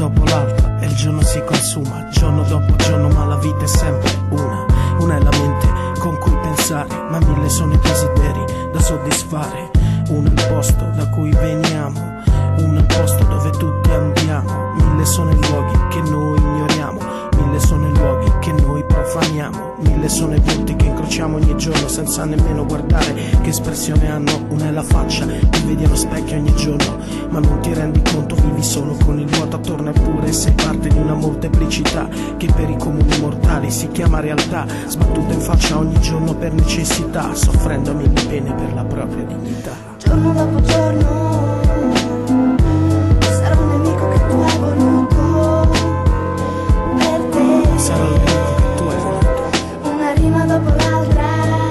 dopo l'altra e il giorno si consuma, giorno dopo giorno, ma la vita è sempre una. Una è la mente con cui pensare, ma mille sono i desideri da soddisfare. Uno è il posto da cui veniamo, uno è il posto dove tutti andiamo. Mille sono i luoghi che noi ignoriamo, mille sono i luoghi che noi profaniamo. Mille sono i volti che incrociamo ogni giorno senza nemmeno guardare che espressione hanno. Una è la faccia che vedi allo specchio ogni giorno, ma non ti rendi conto, vivi solo con il vuoto attorno. Eppure sei parte di una molteplicità che per i comuni mortali si chiama realtà, sbattuta in faccia ogni giorno per necessità, soffrendo mille pene per la propria dignità. Giorno dopo giorno sarà un nemico che tu hai voluto per te. Sarà il nemico che tu hai voluto. Una rima dopo l'altra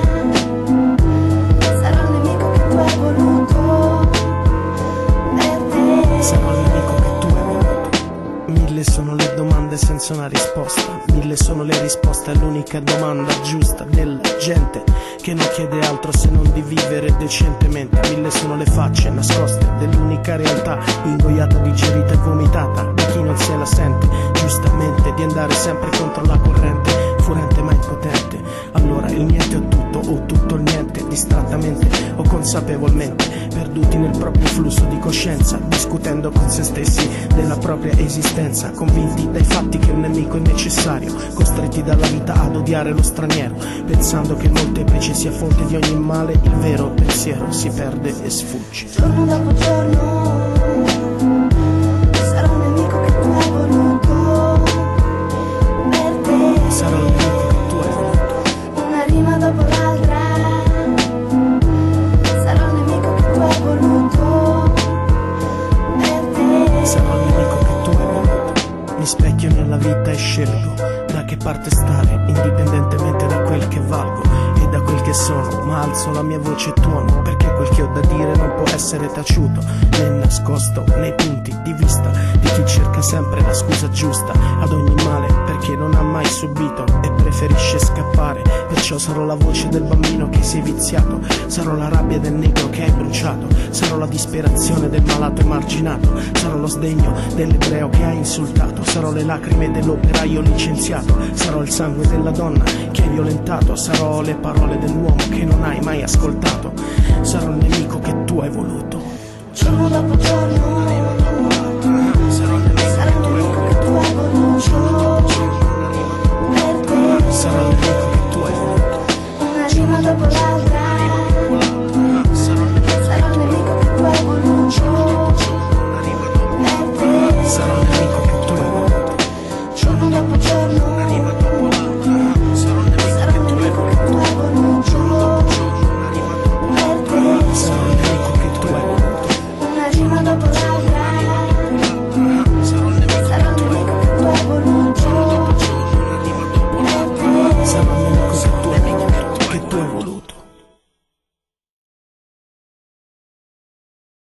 sarà un nemico che tu hai voluto per te. Sarà il nemico che tu hai voluto. Mille sono le domande senza una risposta, mille sono le risposte all'unica domanda giusta della gente che non chiede altro se non di vivere decentemente. Mille sono le facce nascoste dell'unica realtà, ingoiata, digerita e vomitata da chi non se la sente, giustamente, di andare sempre contro la corrente, furente ma impotente. Allora il niente o tutto il niente, distrattamente o consapevolmente, perduti nel proprio flusso di coscienza, discutendo con se stessi della propria esistenza, convinti dai fatti che un nemico è necessario, costretti dalla vita ad odiare lo straniero, pensando che molteplice sia fonte di ogni male. Il vero pensiero si perde e sfugge. Giorno dopo giorno sarà un nemico che tu hai voluto per te. Sarà il nemico che tu hai voluto. Una rima dopo l'altra sarà un nemico che tu hai voluto per te. Sarà il nemico che tu hai voluto. Mi specchio nella vita e scelgo da che parte stare, indipendentemente da quel che valgo e da quel che sono, ma alzo la mia voce e tuono, perché quel che ho da dire non può essere taciuto né nascosto nei punti di vista di chi cerca sempre la scusa giusta ad ogni male, perché non ha mai subito e preferisce scappare. Perciò sarò la voce del bambino che si è viziato, sarò la rabbia del negro che hai bruciato, sarò la disperazione del malato emarginato, sarò lo sdegno dell'ebreo che hai insultato, sarò le lacrime dell'operaio licenziato, sarò il sangue della donna che hai violentato, sarò le parole dell'uomo che non hai mai ascoltato, sarò il nemico che tu hai voluto. Giorno dopo giorno